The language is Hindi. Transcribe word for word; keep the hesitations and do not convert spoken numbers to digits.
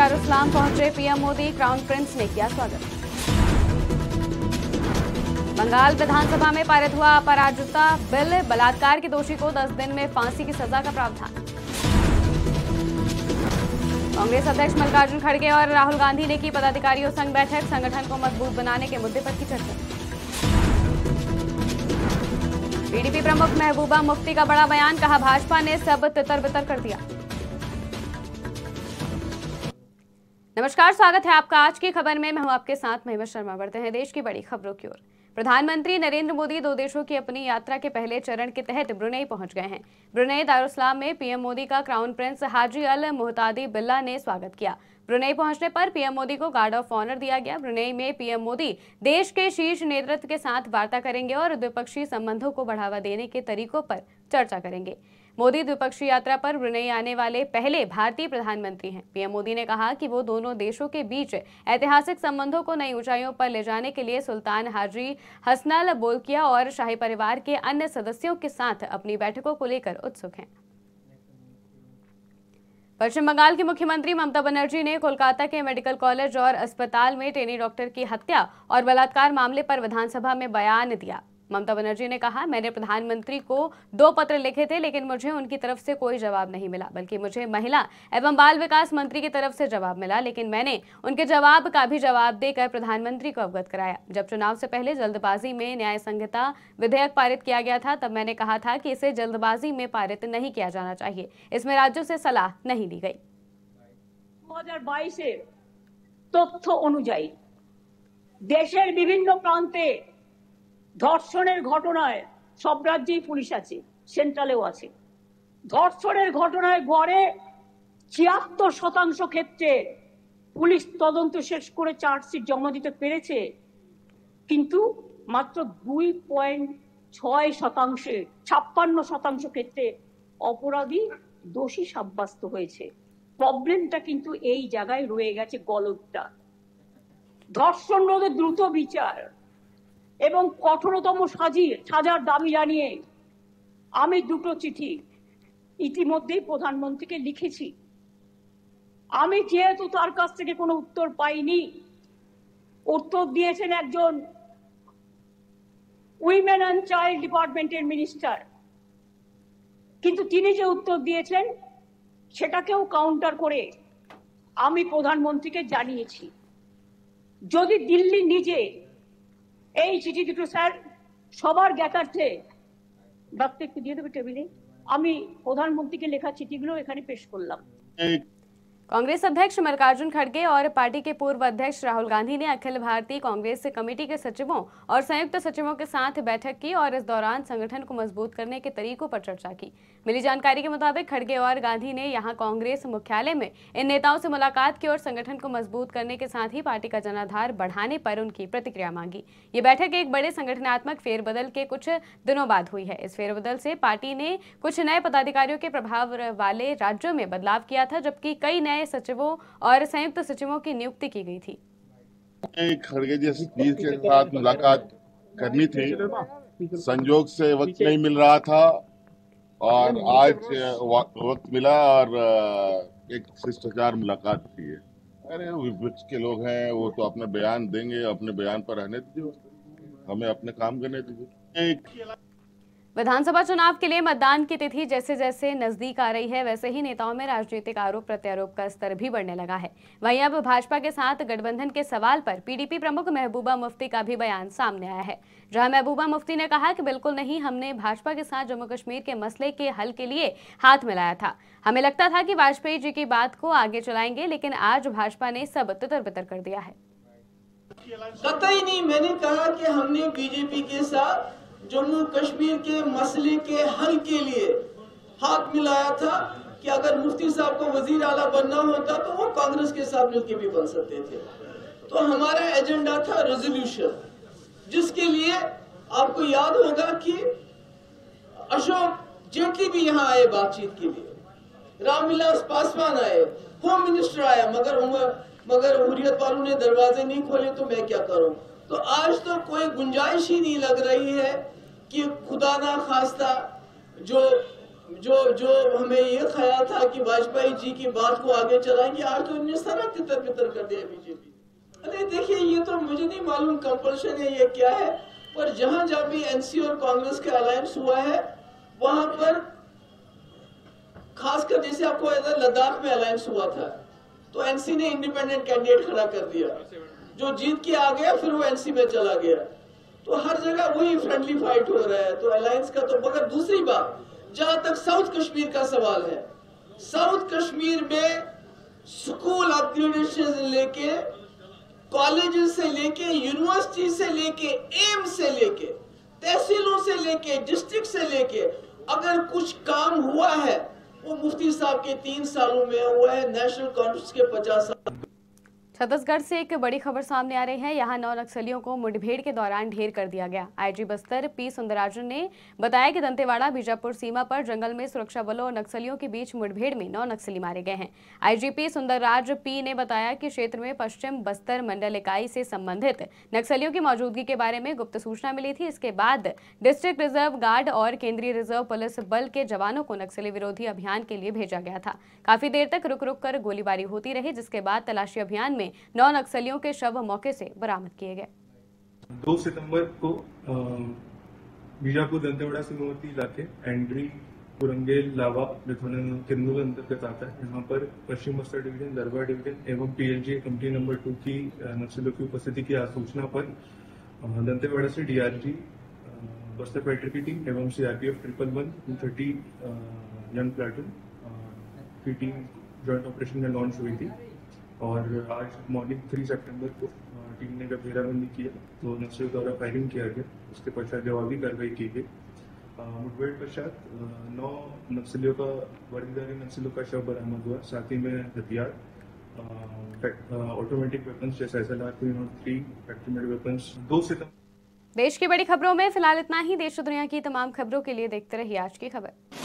दारुस्सलाम पहुंचे पीएम मोदी, क्राउन प्रिंस ने किया स्वागत। बंगाल विधानसभा में पारित हुआ अपराजिता बिल, बलात्कार के दोषी को दस दिन में फांसी की सजा का प्रावधान। कांग्रेस अध्यक्ष मल्लिकार्जुन खड़गे और राहुल गांधी ने की पदाधिकारियों संग बैठक, संगठन को मजबूत बनाने के मुद्दे पर की चर्चा। पीडीपी प्रमुख महबूबा मुफ्ती का बड़ा बयान, कहा भाजपा ने सब तितर बितर कर दिया। नमस्कार, स्वागत है आपका आज की खबर में। मैं हूं आपके साथ महिमा शर्मा। बढ़ते हैं देश की बड़ी खबरों की ओर। प्रधानमंत्री नरेंद्र मोदी दो देशों की अपनी यात्रा के पहले चरण के तहत ब्रुनेई पहुंच गए हैं। ब्रुनेई दारुस्सलाम में पीएम मोदी का क्राउन प्रिंस हाजी अल मुहतादी बिल्ला ने स्वागत किया। ब्रुनेई पहुंचने पर पीएम मोदी को गार्ड ऑफ ऑनर दिया गया। ब्रुनेई में पीएम मोदी देश के शीर्ष नेतृत्व के साथ वार्ता करेंगे और द्विपक्षीय संबंधों को बढ़ावा देने के तरीकों पर चर्चा करेंगे। मोदी द्विपक्षीय यात्रा पर ब्रुनेई आने वाले पहले भारतीय प्रधानमंत्री हैं। पीएम मोदी ने कहा कि वो दोनों देशों के बीच ऐतिहासिक संबंधों को नई ऊंचाइयों पर ले जाने के लिए सुल्तान हाजी हसनल बोल्किया और शाही परिवार के अन्य सदस्यों के साथ अपनी बैठकों को लेकर उत्सुक हैं। पश्चिम बंगाल की मुख्यमंत्री ममता बनर्जी ने कोलकाता के मेडिकल कॉलेज और अस्पताल में ट्रेनी डॉक्टर की हत्या और बलात्कार मामले पर विधानसभा में बयान दिया। ममता बनर्जी ने कहा, मैंने प्रधानमंत्री को दो पत्र लिखे थे, लेकिन मुझे उनकी तरफ से कोई जवाब नहीं मिला, बल्कि मुझे महिला एवं बाल विकास मंत्री की तरफ से जवाब मिला, लेकिन मैंने उनके जवाब का भी जवाब देकर प्रधानमंत्री को अवगत कराया। जब चुनाव से पहले जल्दबाजी में न्याय संहिता विधेयक पारित किया गया था, तब मैंने कहा था कि इसे जल्दबाजी में पारित नहीं किया जाना चाहिए। इसमें राज्यों से सलाह नहीं ली गई। दो हज़ार बाईस तथ्य अनुযায়ী देशेर विभिन्न प्रान्ते ধর্ষণের ঘটনায় সব রাজ্যেই পুলিশ আছে, সেন্ট্রালেও আছে। ধর্ষণের ঘটনায় গড়ে ছিয়াত্তর শতাংশ ক্ষেত্রে পুলিশ তদন্ত শেষ করে চার্জশিট জমা দিতে পেরেছে, কিন্তু মাত্র দুই পয়েন্ট ছয় শতাংশে ছাপ্পান্ন শতাংশ ক্ষেত্রে অপরাধী দোষী সাব্যস্ত হয়েছে। প্রবলেমটা কিন্তু এই জায়গায় রয়ে গেছে গলদটা। ধর্ষণ রোধে দ্রুত বিচার এবং কঠোরতম সাজার দাবি জানিয়ে আমি দুটো চিঠি ইতিমধ্যেই প্রধানমন্ত্রীকে লিখেছি। আমি যেহেতু তার কাছ থেকে কোনো উত্তর পাইনি, উত্তর দিয়েছেন একজন উইমেন অ্যান্ড চাইল্ড ডিপার্টমেন্টের মিনিস্টার, কিন্তু তিনি যে উত্তর দিয়েছেন সেটাকেও কাউন্টার করে আমি প্রধানমন্ত্রীকে জানিয়েছি। যদি দিল্লি নিজে এই চিঠি দুটো স্যার সবার জ্ঞাতার্থে বাক্যে একটু দিয়ে দেবে টেবিলে, আমি প্রধানমন্ত্রীকে লেখা চিঠিগুলো এখানে পেশ করলাম। कांग्रेस अध्यक्ष मल्लिकार्जुन खड़गे और पार्टी के पूर्व अध्यक्ष राहुल गांधी ने अखिल भारतीय कांग्रेस कमेटी के सचिवों और संयुक्त सचिवों के साथ बैठक की और इस दौरान संगठन को मजबूत करने के तरीकों पर चर्चा की। मिली जानकारी के मुताबिक खड़गे और गांधी ने यहां कांग्रेस मुख्यालय में इन नेताओं से मुलाकात की और संगठन को मजबूत करने के साथ ही पार्टी का जनाधार बढ़ाने पर उनकी प्रतिक्रिया मांगी। ये बैठक एक बड़े संगठनात्मक फेरबदल के कुछ दिनों बाद हुई है। इस फेरबदल से पार्टी ने कुछ नए पदाधिकारियों के प्रभाव वाले राज्यों में बदलाव किया था, जबकि कई नए सचिवों और संयुक्त सचिवों की नियुक्ति की गई थी। खड़गे जैसे पीर के साथ मुलाकात करनी थी, संजोग से वक्त नहीं मिल रहा था और आज वक्त मिला और एक शिष्टाचार मुलाकात की है। अरे विपक्ष के लोग हैं, वो तो अपना बयान देंगे, अपने बयान पर रहने दीजिए, हमें अपने काम करने दीजिए। विधानसभा चुनाव के लिए मतदान की तिथि जैसे जैसे नजदीक आ रही है, वैसे ही नेताओं में राजनीतिक आरोप प्रत्यारोप का स्तर भी बढ़ने लगा है। वहीं अब भाजपा के साथ गठबंधन के सवाल पर पीडीपी प्रमुख महबूबा मुफ्ती का भी बयान सामने आया है, जहां महबूबा मुफ्ती ने कहा कि बिल्कुल नहीं, हमने भाजपा के साथ जम्मू कश्मीर के मसले के हल के लिए हाथ मिलाया था। हमें लगता था कि वाजपेयी जी की बात को आगे चलाएंगे, लेकिन आज भाजपा ने सब तितर बितर कर दिया है। कतई नहीं मैंने कहा कि हमने बीजेपी के साथ जम्मू कश्मीर के मसले के हल के लिए हाथ मिलाया था कि अगर मुफ्ती साहब को वजीर आला बनना होता तो वो कांग्रेस के साथ मिलकर भी बन सकते थे। तो हमारा एजेंडा था रेजोल्यूशन, जिसके लिए आपको याद होगा कि अशोक जेटली भी यहाँ आए बातचीत के लिए, रामविलास पासवान आए, होम मिनिस्टर आया, मगर मगर हुर्रियत वालों ने दरवाजे नहीं खोले तो मैं क्या करूं। तो आज तो कोई गुंजाइश ही नहीं लग रही है कि खुदा ना खास्ता जो जो जो हमें ये ख्याल था कि वाजपेयी जी की बात को आगे चलाएंगे, आज तो इन्हें सारा तितर बितर कर दिया बीजेपी। अरे देखिए, ये तो मुझे नहीं मालूम कंपल्शन है ये क्या है, पर जहां जहां भी एनसी और कांग्रेस का अलायंस हुआ है वहां पर, खासकर जैसे आपको लद्दाख में अलायंस हुआ था तो एनसी ने इंडिपेंडेंट कैंडिडेट खड़ा कर दिया, जो जीत के आ गया फिर वो एनसी में चला गया। तो हर जगह वही फ्रेंडली फाइट हो रहा है, तो अलायंस का तो। मगर दूसरी बात, जहां तक साउथ कश्मीर का सवाल है, साउथ कश्मीर में स्कूल अपग्रेडेशन से लेके, कॉलेज से लेके, यूनिवर्सिटी से लेके, एम्स से लेके, तहसीलों से लेके, डिस्ट्रिक्ट से लेके, अगर कुछ काम हुआ है वो मुफ्ती साहब के तीन सालों में हुआ है, नेशनल कॉन्फ्रेंस के पचास साल। छत्तीसगढ़ से एक बड़ी खबर सामने आ रही है। यहाँ नौ नक्सलियों को मुठभेड़ के दौरान ढेर कर दिया गया। आईजी बस्तर पी सुंदरराजन ने बताया कि दंतेवाड़ा बीजापुर सीमा पर जंगल में सुरक्षा बलों और नक्सलियों के बीच मुठभेड़ में नौ नक्सली मारे गए हैं। आईजीपी सुंदरराज पी ने बताया कि क्षेत्र में पश्चिम बस्तर मंडल इकाई से संबंधित नक्सलियों की मौजूदगी के बारे में गुप्त सूचना मिली थी। इसके बाद डिस्ट्रिक्ट रिजर्व गार्ड और केंद्रीय रिजर्व पुलिस बल के जवानों को नक्सली विरोधी अभियान के लिए भेजा गया था। काफी देर तक रुक रुक कर गोलीबारी होती रही, जिसके बाद तलाशी अभियान में नौ नक्सलियों के शव मौके से बरामद किए गए। दो सितंबर को बीजापुर दंतेवाड़ा सीमावर्ती इलाके एंड्री पुरंगेल लावा किन्नूर अंतर्गत आता है। यहाँ पर पश्चिम बस्तर डिवीजन, दरबार डिवीजन एवं पीएलजी कंपनी नंबर टू की नक्सलियों की उपस्थिति की सूचना पर दंतेवाड़ा से डीआरजी बस्तर पेट्रोल की टीम एवं CRPF triple one two thirty young platoon की टीम ज्वाइंट ऑपरेशन में लॉन्च हुई थी। और आज मॉर्निंग थ्री सितंबर को टीम ने जब घेराबंदी किया तो नक्सलियों द्वारा फायरिंग किया गया। उसके पश्चात जवाबी कार्रवाई की गई। मुठभेड़ पश्चात नौ नक्सलियों का वर्गीदारी नक्सलियों का शव बरामद हुआ। साथ ही में हथियार, ऑटोमेटिक वेपन्स जैसे S L R three not three, factory made weapons. दो सितंबर। देश की बड़ी खबरों में फिलहाल इतना ही। देश और दुनिया की तमाम खबरों के लिए देखते रहिए आज की खबर।